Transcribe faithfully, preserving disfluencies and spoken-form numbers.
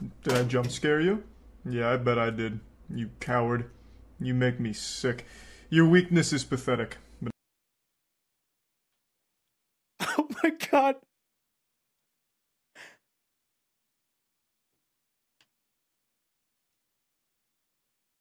Did I jump scare you? Yeah, I bet I did. You coward. You make me sick. Your weakness is pathetic. But